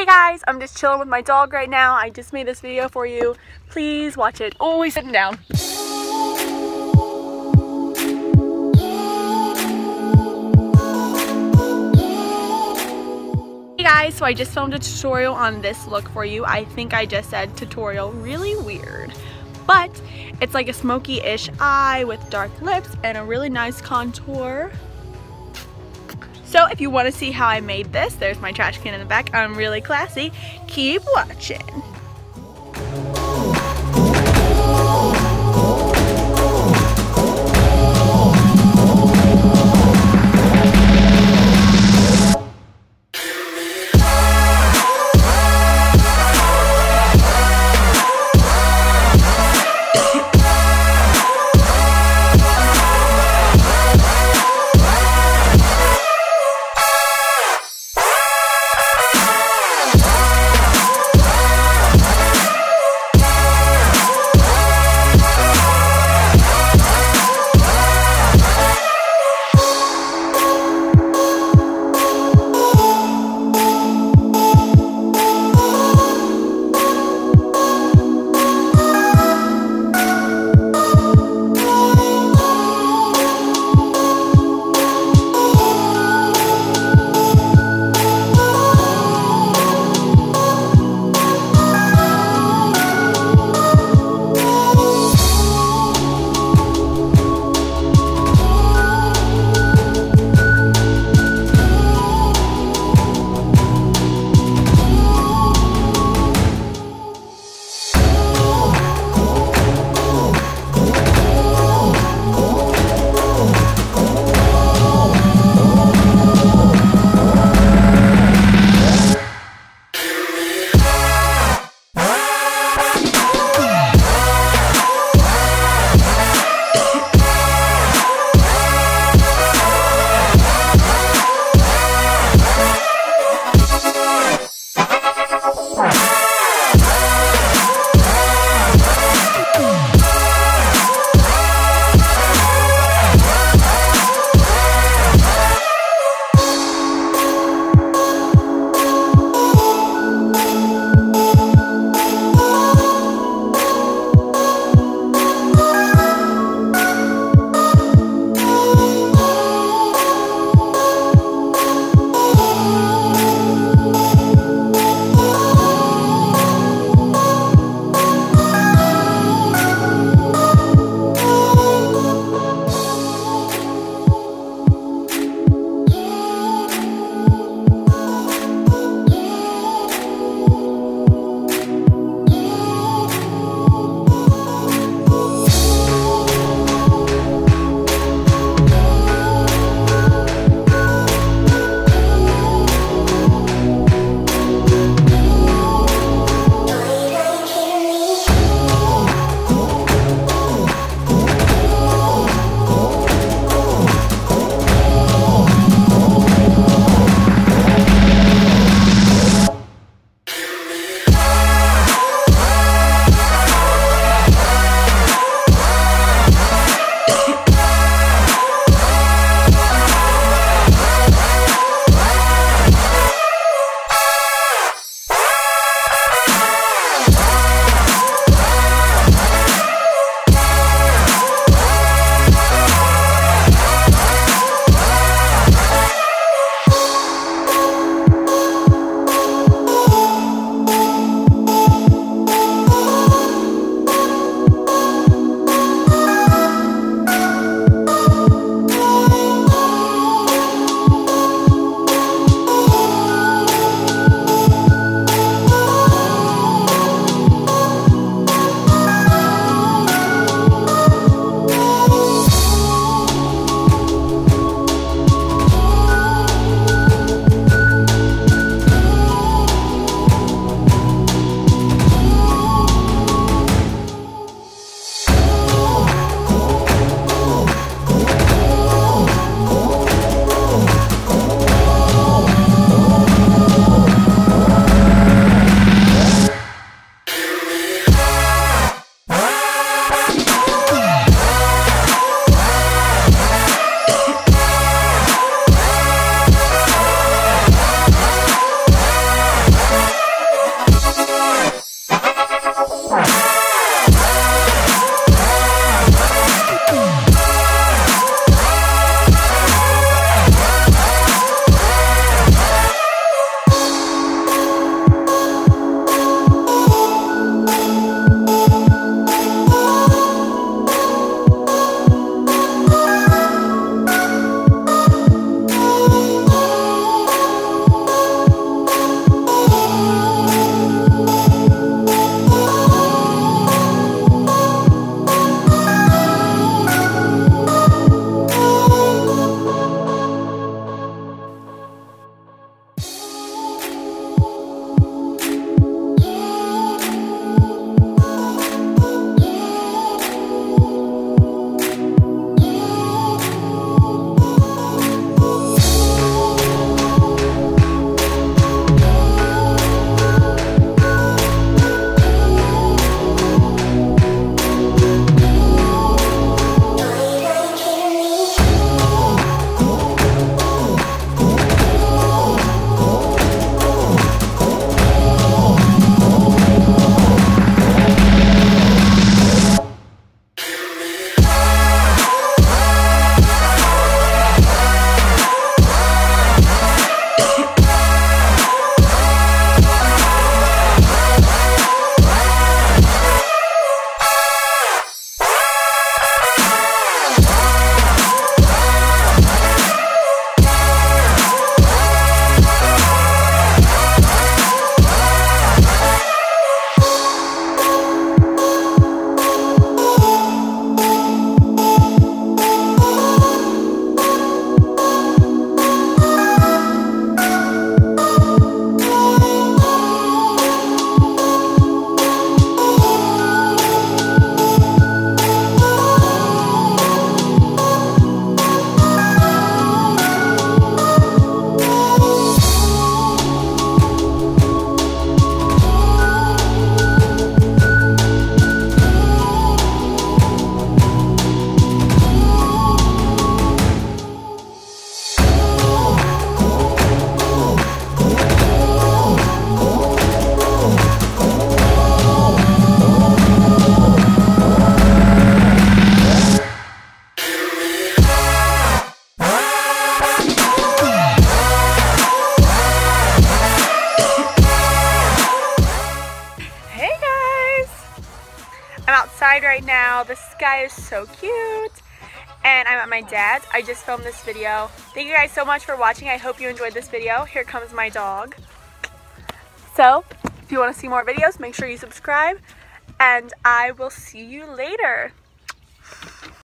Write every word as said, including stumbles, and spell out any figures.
Hey guys, I'm just chilling with my dog right now. I just made this video for you. Please watch it. Oh, he's sitting down. Hey guys, so I just filmed a tutorial on this look for you. I think I just said tutorial really weird. But it's like a smoky-ish eye with dark lips and a really nice contour. So if you want to see how I made this, there's my trash can in the back. I'm really classy. Keep watching. outside right now. The sky is so cute. And I'm at my dad's. I just filmed this video. Thank you guys so much for watching. I hope you enjoyed this video. Here comes my dog. So, if you want to see more videos, make sure you subscribe. And I will see you later.